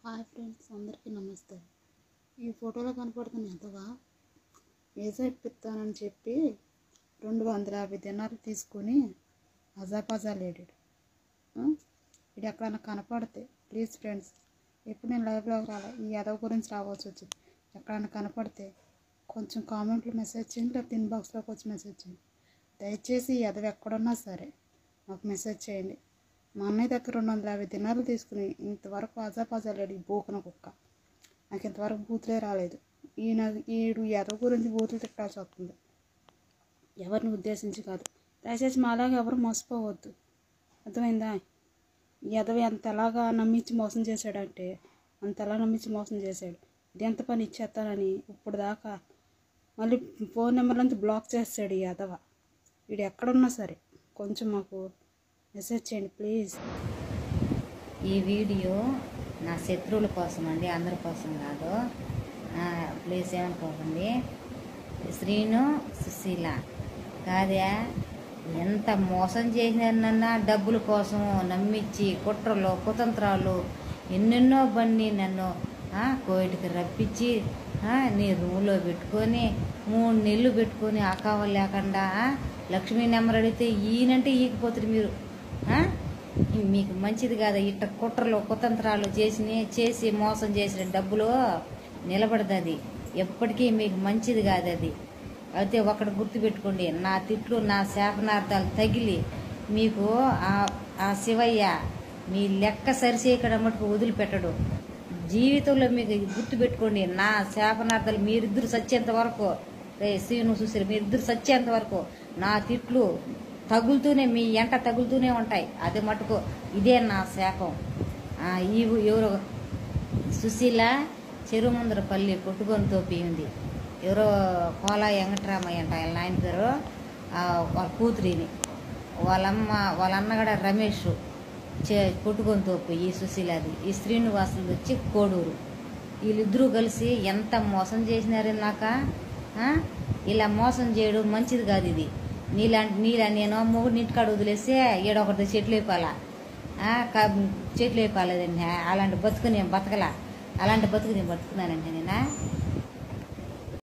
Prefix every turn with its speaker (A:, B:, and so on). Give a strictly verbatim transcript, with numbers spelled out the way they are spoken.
A: Hi friends, అందరికీ నమస్తే. ఈ ఫోటోలో కనపడుతున్న ఎంతగా వీసా ఇప్పిస్తానని చెప్పి రెండు వందల యాభై దినాలు తీసుకొని అజాపజా లేడాడు. ఇది ఎక్కడన్నా కనపడితే ప్లీజ్ ఫ్రెండ్స్, ఎప్పుడు నేను లైవ్లో రాలే, ఈ యాదవ్ గురించి రావాల్సి వచ్చింది. ఎక్కడన్నా కనపడితే కొంచెం కామెంట్లు మెసేజ్ చేయండి, లేకపోతే ఇన్బాక్స్లోకి వచ్చి మెసేజ్ చేయండి. దయచేసి ఈ యాదవ్ ఎక్కడున్నా సరే నాకు మెసేజ్ చేయండి. మా అన్నయ్య దగ్గర రెండు వందల యాభై దినాలు తీసుకుని ఇంతవరకు అజాపజా లేడు. ఈ బూకన కుక్క నాకు ఇంతవరకు బూతులే రాలేదు. ఈయన ఈడు యాదవ్ గురించి బూతులు తిట్టాల్సి వస్తుంది, ఎవరిని ఉద్దేశించి కాదు. దయచేసి మాలాగా ఎవరు మోసపోవద్దు, అర్థమైందా? ఈ యాదవ్ ఎంత ఎలాగా నమ్మించి మోసం చేశాడంటే అంతలా నమ్మించి మోసం చేశాడు. ఇది ఎంత పని ఇచ్చేస్తానని ఇప్పుడు దాకా మళ్ళీ ఫోన్ నెంబర్లంతా బ్లాక్ చేస్తాడు ఈ యాదవ. వీడు ఎక్కడున్నా సరే కొంచెం మాకు మెసేజ్ చేయండి ప్లీజ్.
B: ఈ వీడియో నా శత్రువుల కోసం అండి, అందరి కోసం కాదు. ప్లీజ్ ఏమనుకోకండి. శ్రీను సుశీల కాదే, ఎంత మోసం చేసినారన్నా డబ్బుల కోసం నమ్మించి కుట్రలు కుతంత్రాలు ఎన్నెన్నో బండి నన్ను కోవిడ్కి రప్పించి నీ రూమ్లో పెట్టుకొని మూడు నెలలు పెట్టుకొని ఆ కావాలి లేకుండా లక్ష్మీ నెంబర్ అడిగితే ఈయనంటే ఈకపోతుంది. మీరు మీకు మంచిది కాదు. ఇట్ట కుట్రలు కుతంత్రాలు చేసి చేసి మోసం చేసిన డబ్బులు నిలబడదు, అది ఎప్పటికీ మీకు మంచిది కాదు. అది అయితే ఒకటి గుర్తుపెట్టుకోండి, నా తిట్లు నా శాపనార్థాలు తగిలి మీకు ఆ శివయ్య మీ లెక్క సరిచేయకడం మటుకు వదిలిపెట్టడు జీవితంలో. మీకు గుర్తుపెట్టుకోండి, నా శాపనార్థాలు మీరిద్దరు సచ్చేంత వరకు, రే శ్రీను సుశీల మీరిద్దరు సచ్చేంత వరకు నా తిట్లు తగులుతూనే మీ ఎంట తగులుతూనే ఉంటాయి. అది మటుకు ఇదే నా శాపం. ఈ ఎవరో సుశీల చెరువు ముందర పల్లి కొట్టుకొని తోపి ఉంది. ఎవరో కోలా వెంకటరామయ్య అంట ఆయన నాయన పేరు, వాళ్ళ కూతురిని, వాళ్ళమ్మ వాళ్ళ అన్నగడ రమేష్ చే కొట్టుకొని తోపి ఈ సుశీలది. ఈ శ్రీనివాసులు వచ్చి కోడూరు. వీళ్ళిద్దరూ కలిసి ఎంత మోసం చేసినారు నాక. ఇలా మోసం చేయడం మంచిది కాదు. ఇది నీలాంటి నీలా నేను మూడు ఇంటికాడ వదిలేస్తే ఏడొకటి చెట్లు అయిపోవాలా, చెట్లు అయిపోలేదండి. అలాంటి బతుకు నేను బతకలా, అలాంటి బతుకు నేను బతుకున్నానండి. నేను